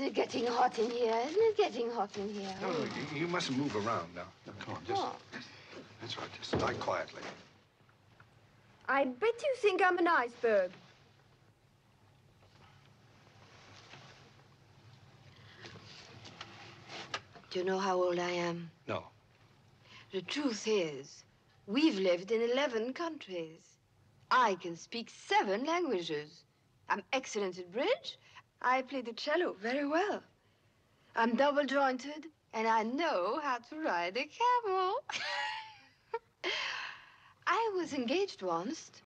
it getting hot in here? Isn't it getting hot in here? No, you mustn't move around now. No, come on, just... That's right, just lie quietly. I bet you think I'm an iceberg. Do you know how old I am? No. The truth is, we've lived in 11 countries. I can speak 7 languages. I'm excellent at bridge. I play the cello very well. I'm double-jointed, and I know how to ride a camel. I was engaged once